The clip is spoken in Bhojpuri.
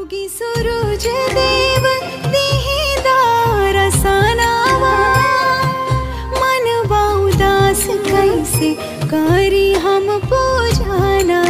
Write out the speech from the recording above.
उगी सूरज देव दीदार सनावा, मनवा उदास कैसे करी हम पूजना।